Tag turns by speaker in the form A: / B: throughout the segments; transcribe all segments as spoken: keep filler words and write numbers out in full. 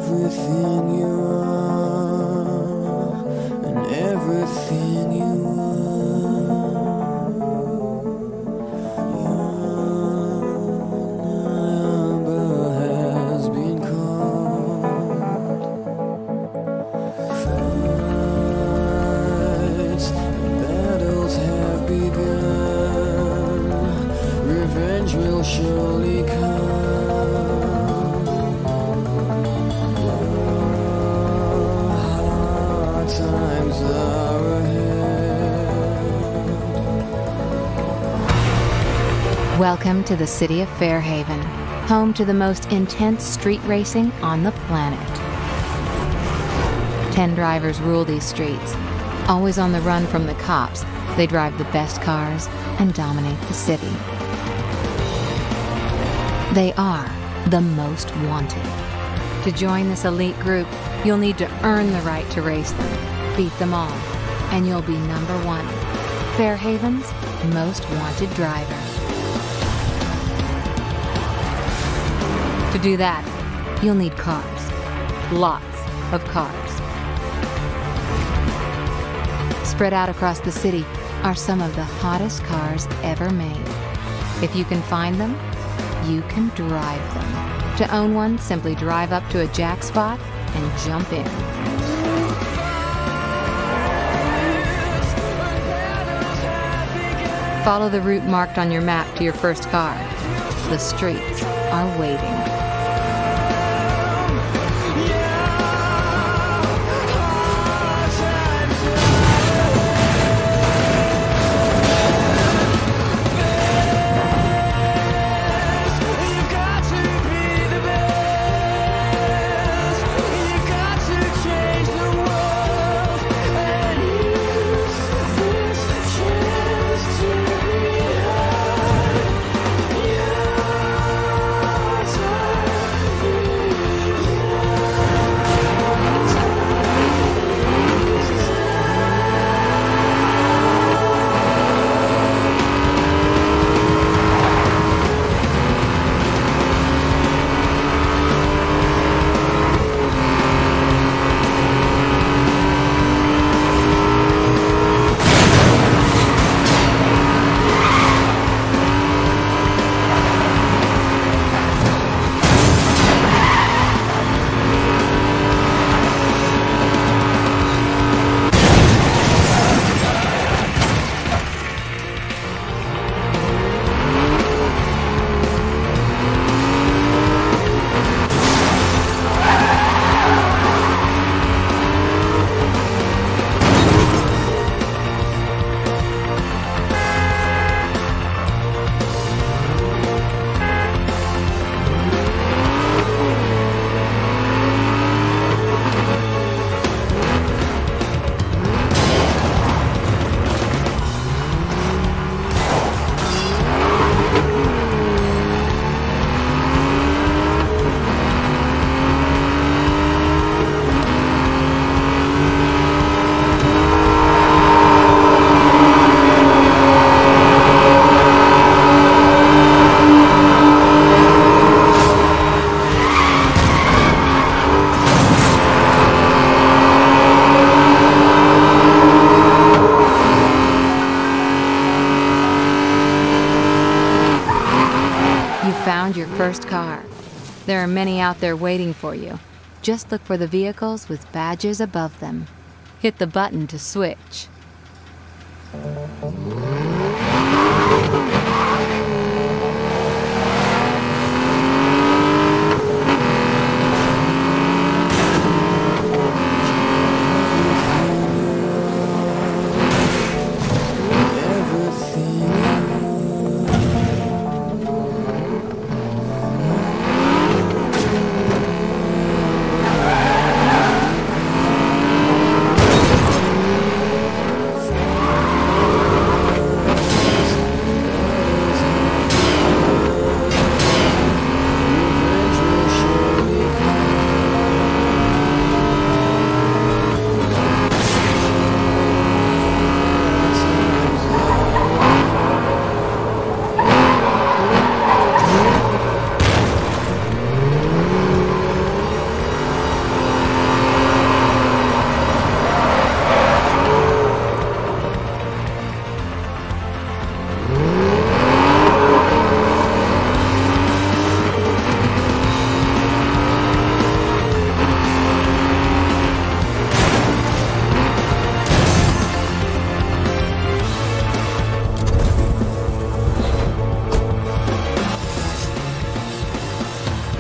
A: everything you are, and everything you are. Your number has been called. Fights and battles have begun. Revenge will surely come. Times are ahead.
B: Welcome to the city of Fairhaven, home to the most intense street racing on the planet. Ten drivers rule these streets. Always on the run from the cops, they drive the best cars and dominate the city. They are the most wanted. To join this elite group, you'll need to earn the right to race them, beat them all, and you'll be number one, Fairhaven's most wanted driver. To do that, you'll need cars, lots of cars. Spread out across the city are some of the hottest cars ever made. If you can find them, you can drive them. To own one, simply drive up to a jack spot and jump in. Follow the route marked on your map to your first car. The streets are waiting. Found your first car. There are many out there waiting for you. Just look for the vehicles with badges above them. Hit the button to switch.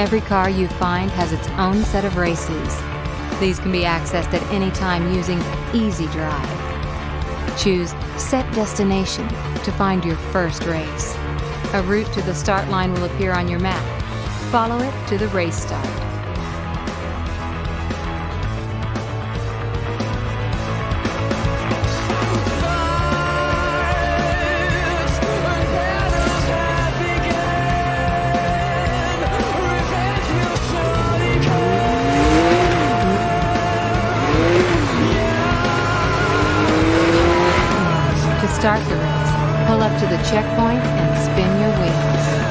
B: Every car you find has its own set of races. These can be accessed at any time using Easy Drive. Choose Set Destination to find your first race. A route to the start line will appear on your map. Follow it to the race start. To start the race, pull up to the checkpoint and spin your wheels.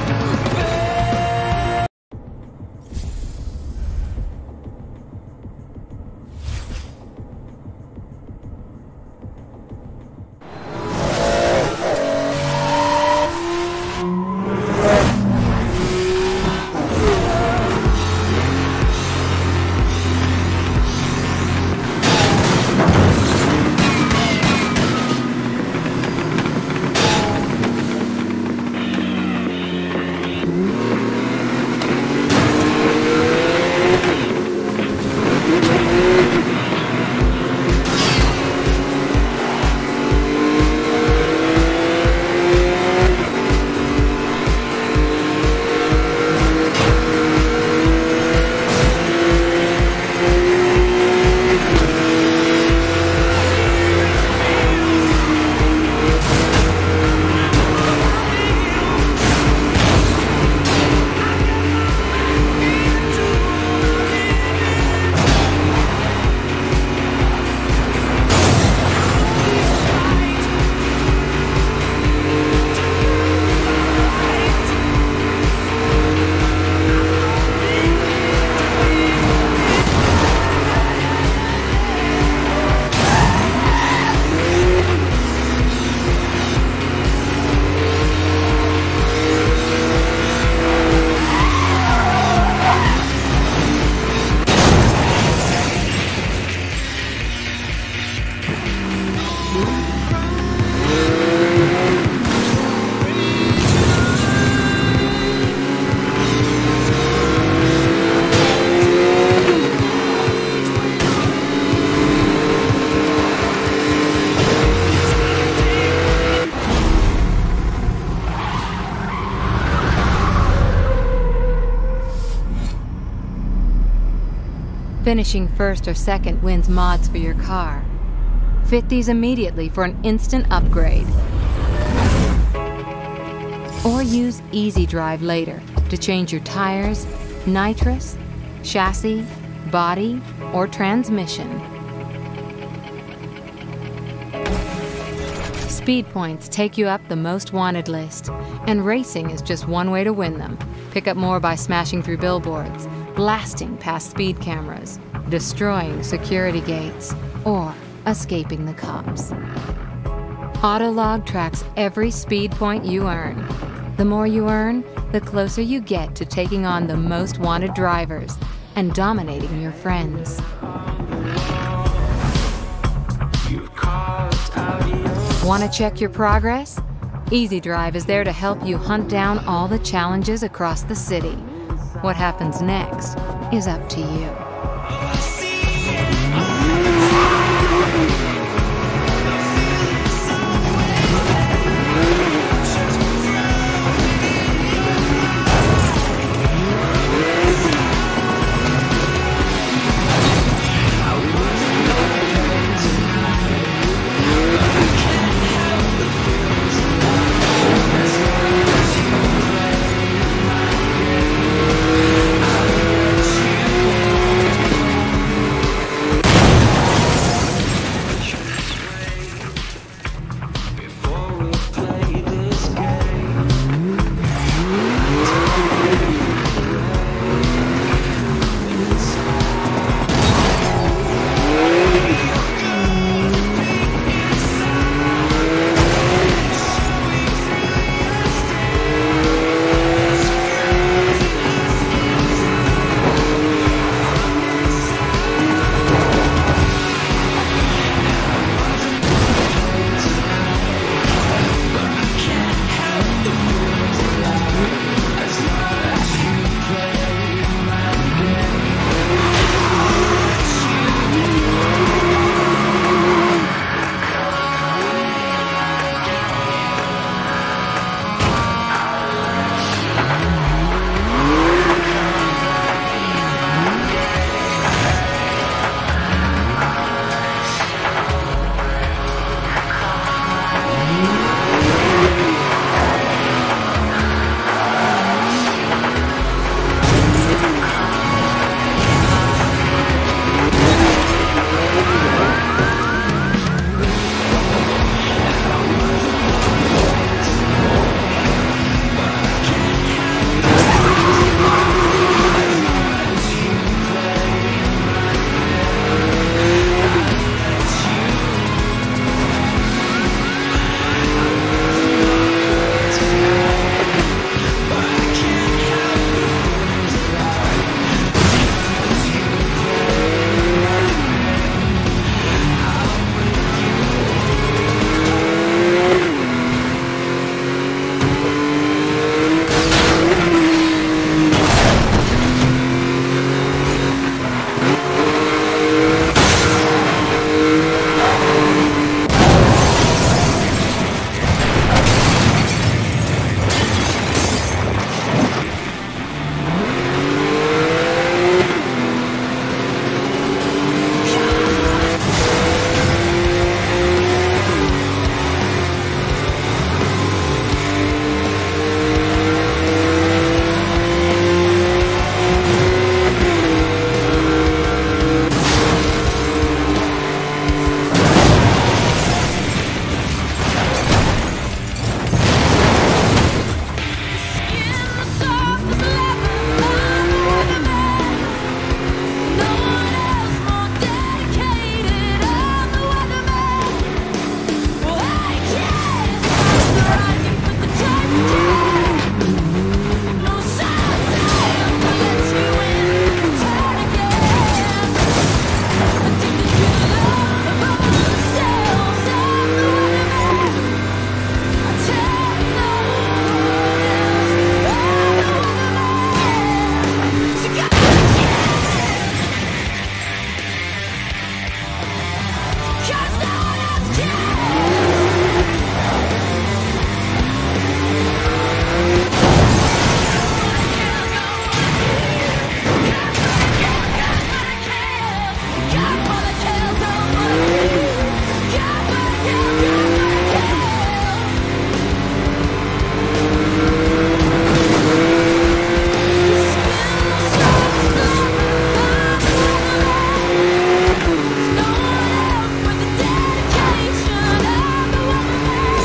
B: Finishing first or second wins mods for your car. Fit these immediately for an instant upgrade. Or use Easy Drive later to change your tires, nitrous, chassis, body, or transmission. Speed points take you up the most wanted list, and racing is just one way to win them. Pick up more by smashing through billboards, blasting past speed cameras, destroying security gates, or escaping the cops. Autolog tracks every speed point you earn. The more you earn, the closer you get to taking on the most wanted drivers and dominating your friends. Want to check your progress? Easy Drive is there to help you hunt down all the challenges across the city. What happens next is up to you.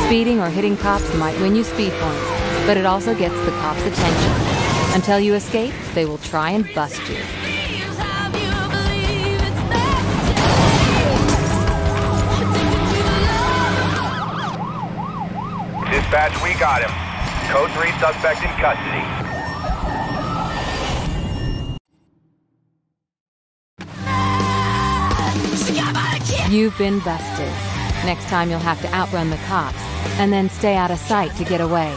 B: Speeding or hitting cops might win you speed points, but it also gets the cops' attention. Until you escape, they will try and bust you.
C: Dispatch, we got him. Code three suspect in custody.
B: You've been busted. Next time you'll have to outrun the cops, and then stay out of sight to get away.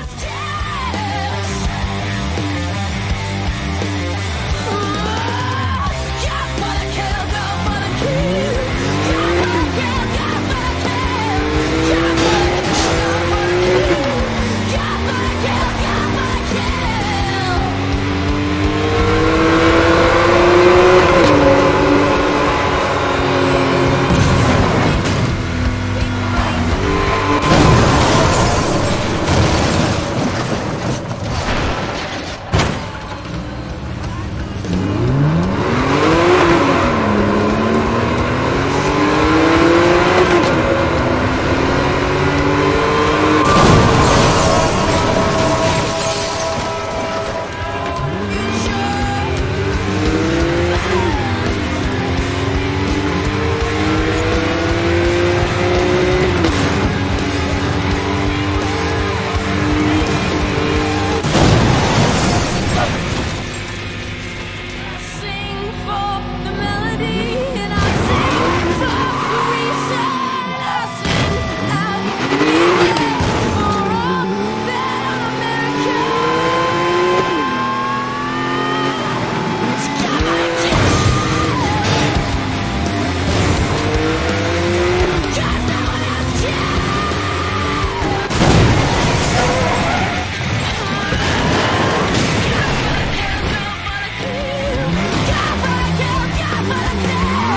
D: Yeah!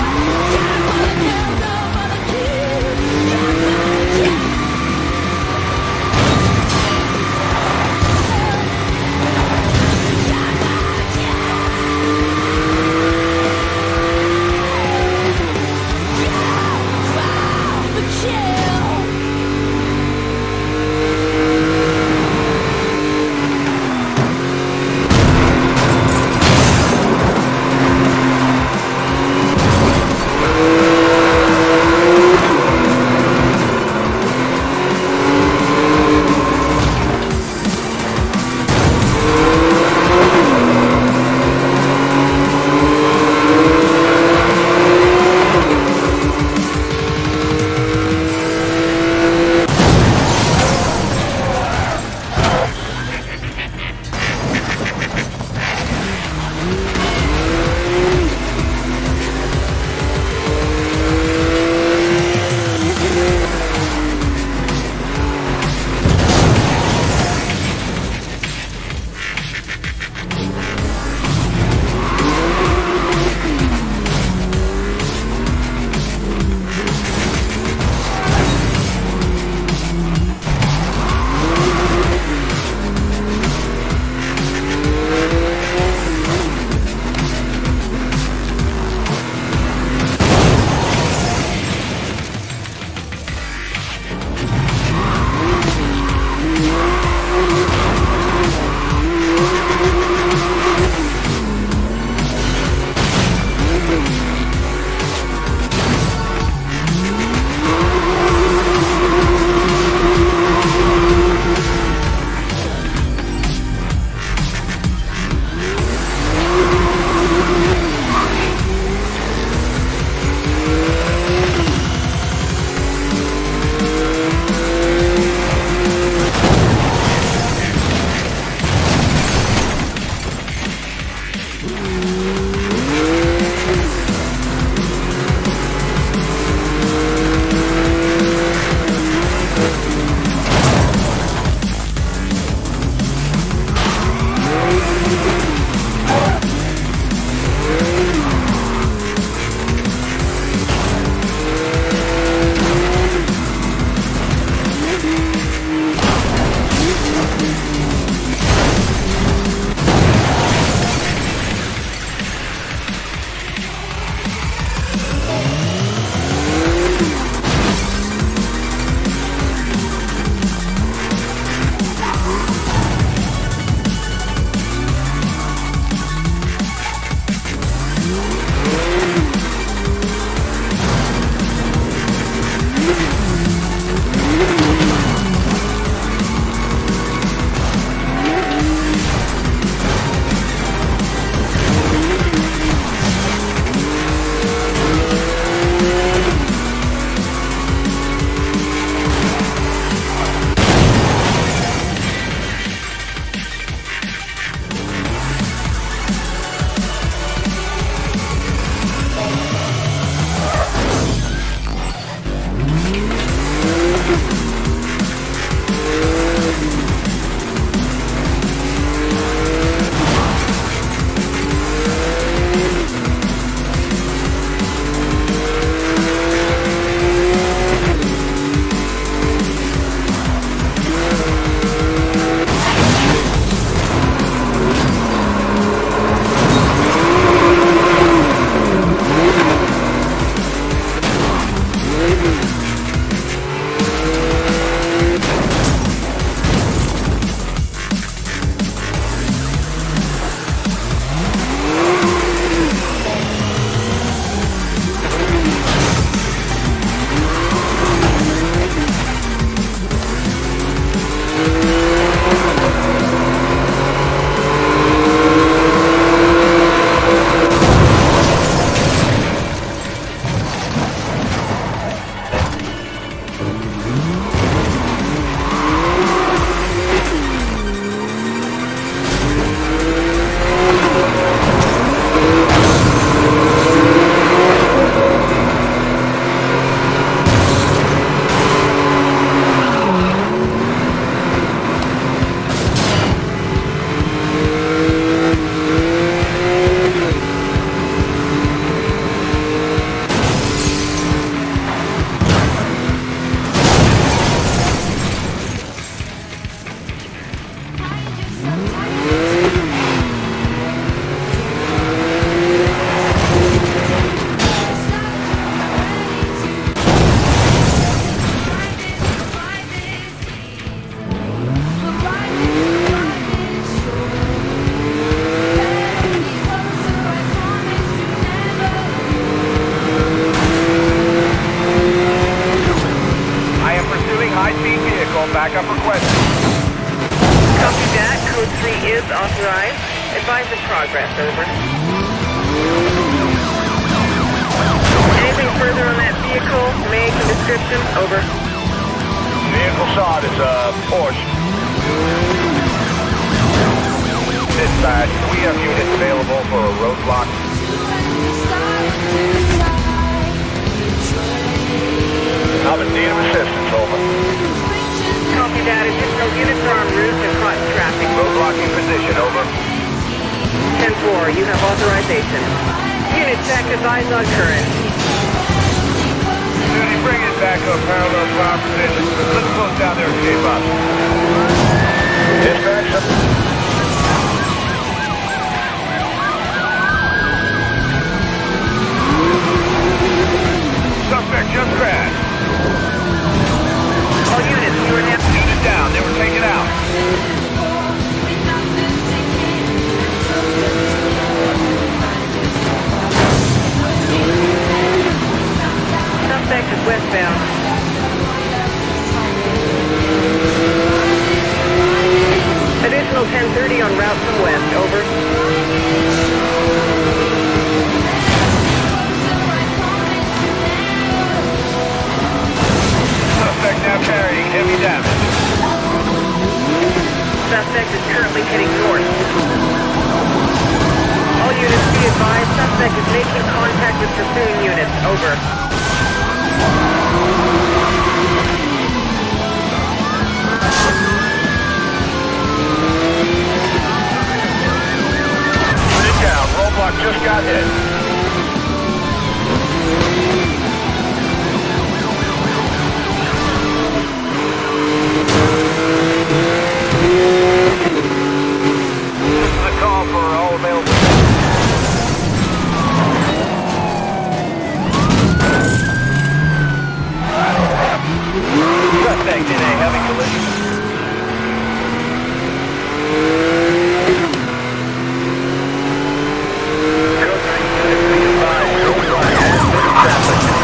C: Backup requested.
D: Copy that. Code three is authorized. Advise in progress. Over. Anything further on that vehicle? Make a description. Over.
C: Vehicle saw it is a Porsche. Dispatch, we have units available for a roadblock. I'm in need of assistance, over.
D: Copy that. Additional units are en route to cross traffic.
C: Roadblocking position, over.
D: ten four, you have authorization. Unit check, advise on current.
C: Duty, bring it back up, parallel to our position. Let's close down there and escape up. Dispatch. Suspect just crashed.
D: All units, you are now...
C: Unit down, they were taken out.
D: Suspect is westbound. Additional ten thirty on route from west, over.
C: Suspect now carrying heavy damage.
D: Suspect is currently heading north. All units be advised, suspect is making contact with pursuing units, over.
C: Unit down, roadblock just got hit. This is a call for all available. Suspect in a heavy collision. Code three, unit three five, zero five, and traffic.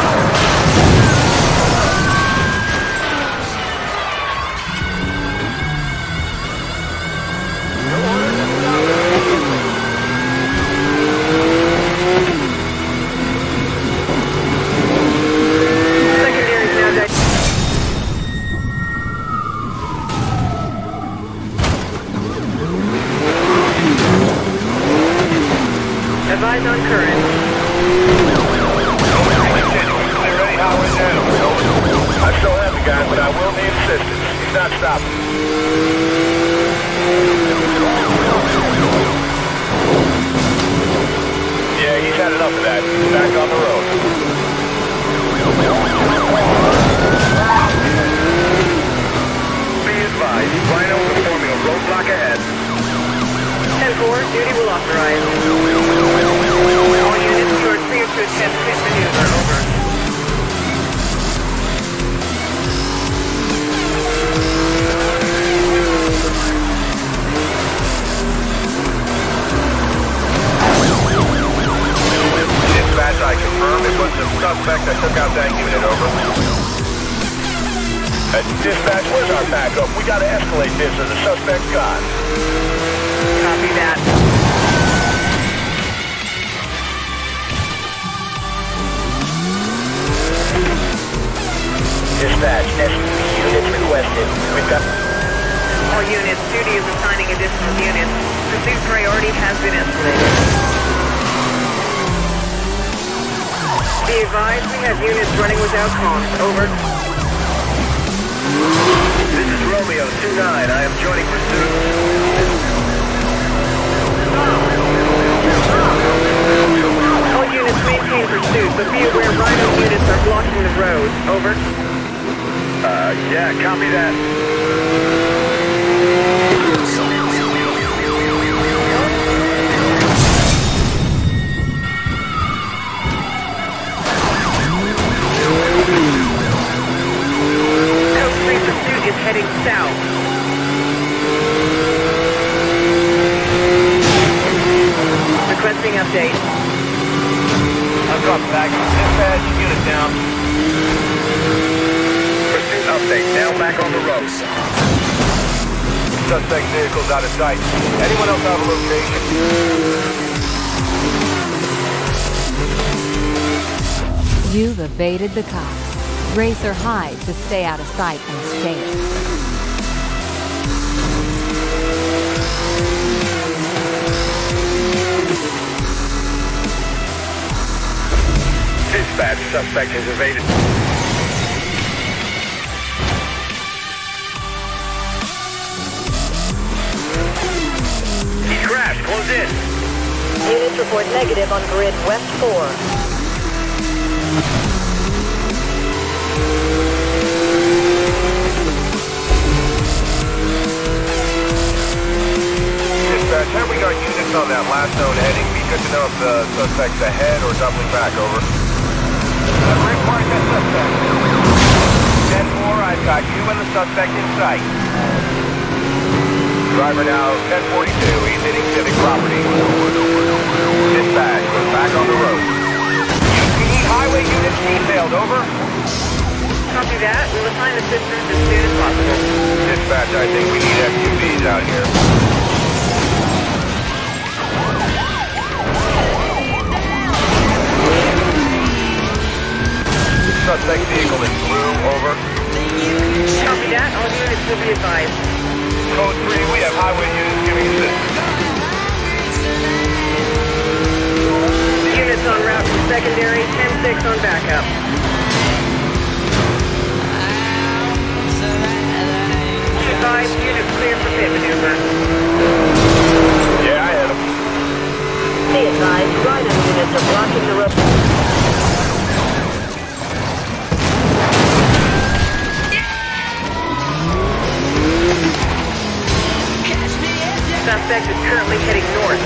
D: Advise on current.
C: Clear ready, highway down. I still have the guy, but I will need assistance. He's not stopping. Yeah, he's had enough of that. He's back on the road. Be advised, Rhino performing a roadblock ahead.
D: ten four, duty will authorize. All units, you are cleared to attempt pit maneuver, over.
C: Dispatch, I confirm it was the suspect that took out that unit, over. Uh, dispatch, where's our backup? We gotta escalate this or the suspect's gone.
D: Copy that.
C: Dispatch, S U V units requested. We've got...
D: All units, duty is assigning additional units. Pursuit priority has been escalated. Be advised, we have units running without comms, over.
C: This is Romeo two nine. I am joining pursuit.
D: All units maintain pursuit, but be aware Rhino units are blocking the road, over.
C: Uh, yeah, copy that.
D: Code three pursuit is heading south. Requesting update.
C: I've got back. Dispatch, unit down. Pursuit up. safe. Now back on the road. Suspect vehicle's out of sight. Anyone else have a location?
B: You've evaded the cops. Race or hide to stay out of sight unscathed.
C: Dispatch, suspect has evaded. He crashed. Close in.
E: Units report negative on grid West four.
C: Dispatch, have we got units on that last known heading? Be good to know if the suspect's ahead or doubling back, over. Report that suspect. ten four, I've got you and the suspect in sight. Driver now ten forty-two, he's hitting civic property. Dispatch, we're back on the road. We need highway units detailed, over.
D: Copy that. We'll assign assistance as soon as possible.
C: Dispatch, I think we need S U Vs out here. Suspect vehicle is blue, over.
D: Copy that. All units will be advised.
C: Code three, we have highway units giving assistance.
D: Units en route to secondary, ten six on backup. Advised, units clear for pit maneuver.
C: Yeah, I hit him.
E: Be advised, rider units are blocking the road.
D: Suspect is currently heading north.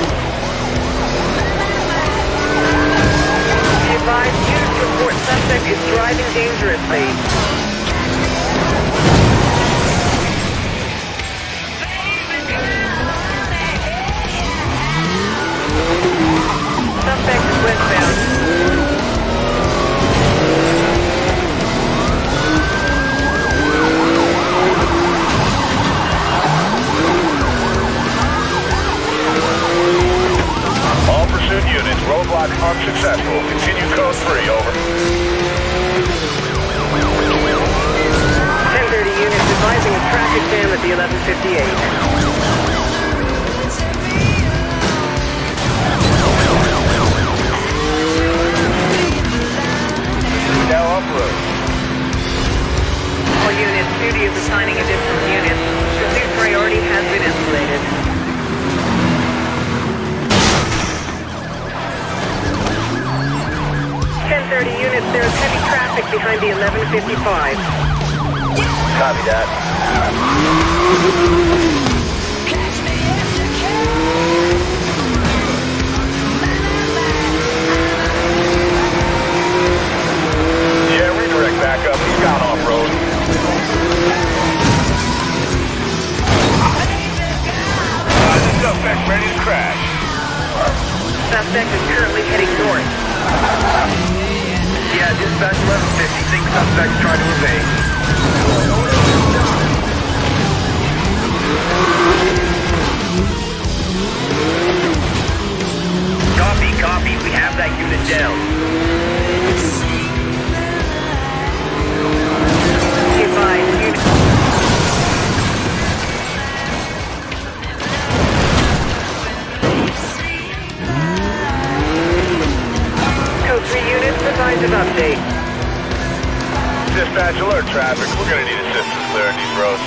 D: Be advised, units report suspect is driving dangerously. Suspect is westbound.
C: All pursuit units, roadblock unsuccessful. Continue code three, over.
D: ten thirty units advising a traffic jam at the eleven fifty-eight.
C: Now off-road.
D: All units, duty is assigning additional units. Pursuit priority has been escalated. ten thirty units, there is heavy traffic behind the eleven fifty-five.
C: Copy that. Yeah, redirect back up. He's gone off-road. Uh, the suspect ready to crash.
D: Suspect is currently heading north.
C: Yeah, dispatch eleven fifty. Think suspect's trying to evade. Copy, copy. We have that unit down.
D: Be advised, unit... Code three units, advised of update.
C: Dispatch, alert traffic. We're gonna need assistance clearing these roads.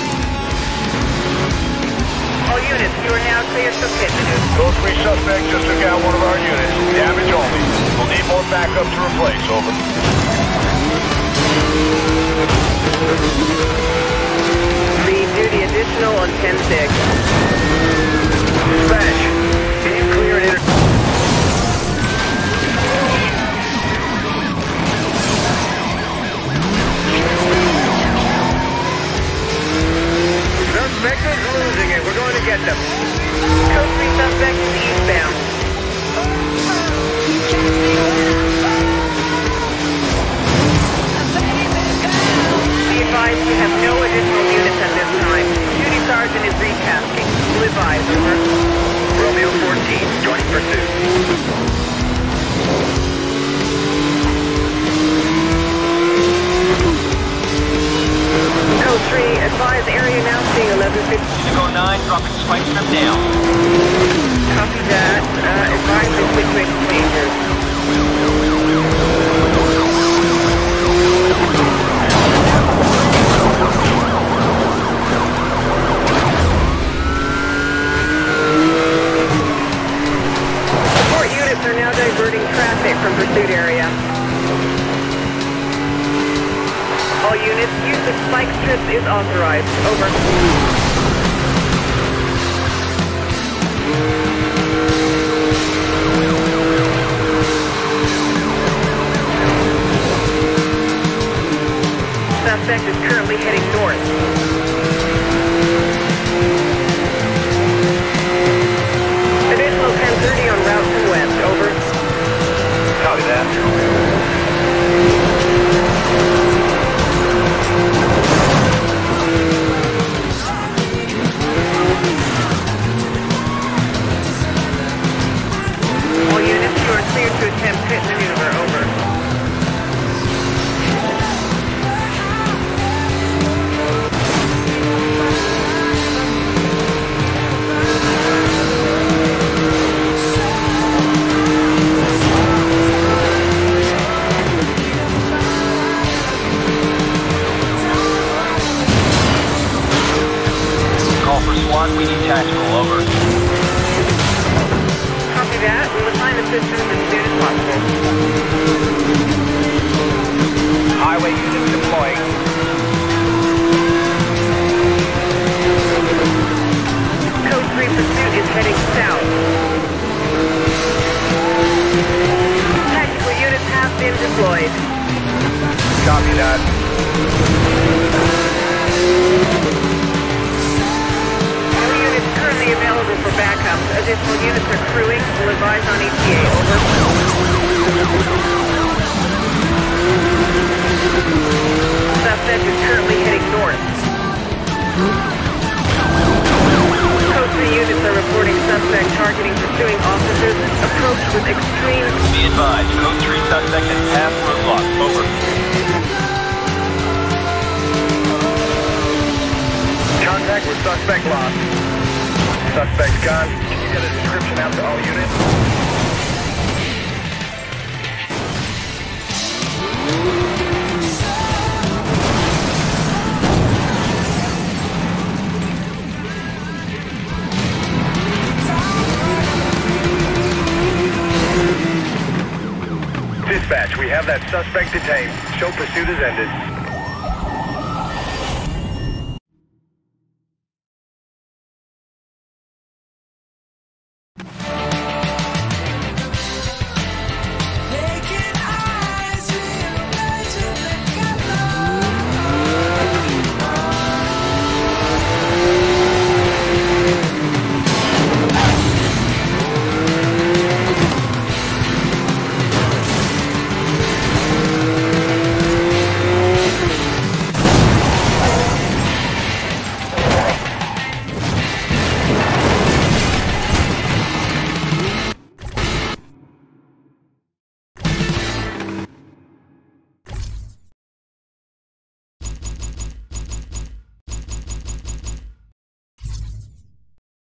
D: All units, you are now cleared for pit maneuver.
C: Code three suspect just took out one of our units. Damage only. We'll need more backup to replace, over.
D: Lead duty additional on ten six.
C: Dispatch, can you clear an inter... Suspect is losing it. We're going to get them.
D: Code three suspect is eastbound. Be advised, pursuit area. All units, use of spike strips is authorized. Over. Suspect is currently heading north. Additional ten thirty on route to west. Over.
C: Copy that.
D: All units, you are cleared to attempt pit maneuver. Over.
C: We need tactical, over.
D: Copy that. We'll assign assistance as soon as possible.
C: Highway units deploying.
D: Code three pursuit is heading south. Tactical units have been deployed.
C: Copy that.
D: Currently available for backups. Additional units are crewing. Will advise on E T A. Over. Suspect is currently heading north. Code three units are reporting suspect targeting pursuing officers. Approach with extreme...
C: Be advised, Code three suspect has passed roadblock. Over. Contact with suspect lost. Suspect gone. Can you get a description out to all units? Dispatch, we have that suspect detained. Show pursuit has ended.